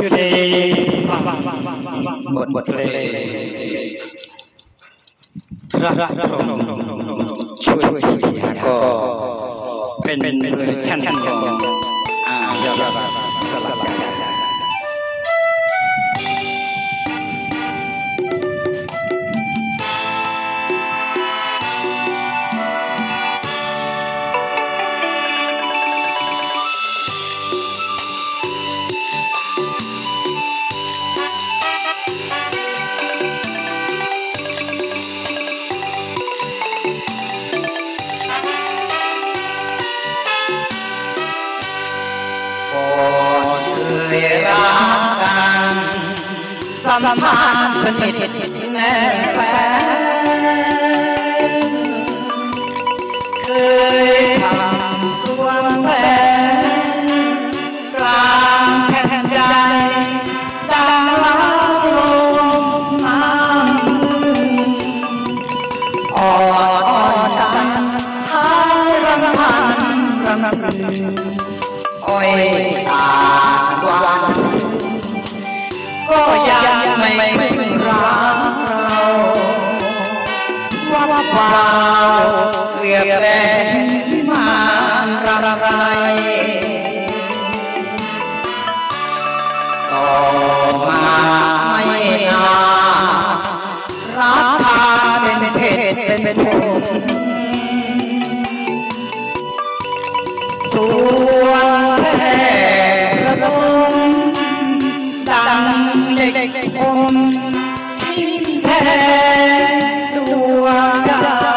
ชื่อเพลงบทเพลงพระช่วยก็เป็นเวอร์ชันของยอดสลับกันสัมพันธ์สนิทแน่แฟนเคยทำสวงแฟนกลางแผ่นใจดังลมน้ำอ่อนจันท้ายรำพันรำพึงอ้อยตากวานก็ยังไม่รักเราว่าเปล่าเรียกแรงที่มารำไรต่อมาไม่นานรักพาเป็นเพศเป็นพงส่วนแท้ระดมดังเด็กอมทิ้งแทนดวงใจ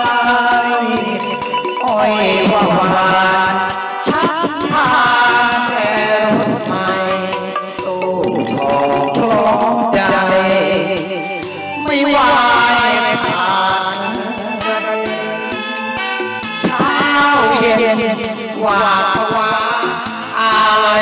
อ้อยว่าหวานชักพาแล้วไม่สู้ขอพร้อมใจไม่ไหวผ่านเช้าเย็นว่าอะไร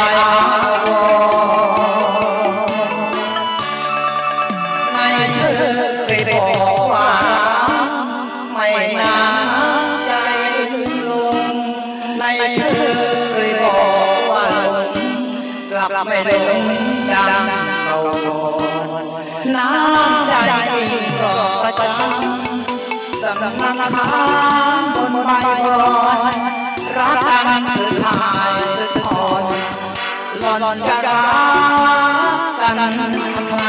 เคยบอกว่าไม่นานใจลงในเธอเคยบอกว่าลงกลับไม่ลงดังเราน้ำใจกรอกประจำสำนักทานบนใบบอนรักกันคือทายคือทอนหล่อนจะรักกันทำไม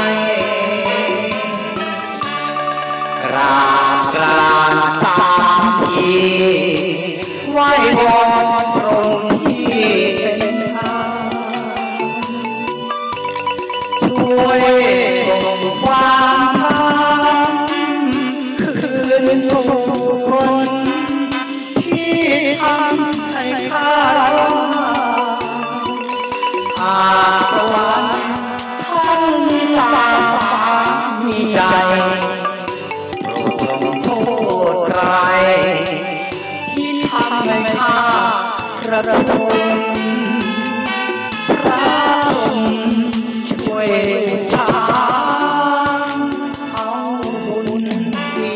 กราบลาสามทีไหว้วอนพระองค์ที่เป็นทางช่วยส่งความธรรมคืนสู่คนที่ทำให้ข้าอาสวรรค์ท่านมีตามีใจโทษใครที่ทำให้ข้ากระทมพระองค์ช่วยช้างเอาบุญดี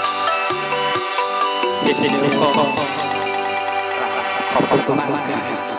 สิบนิ้วขอบคุณมาก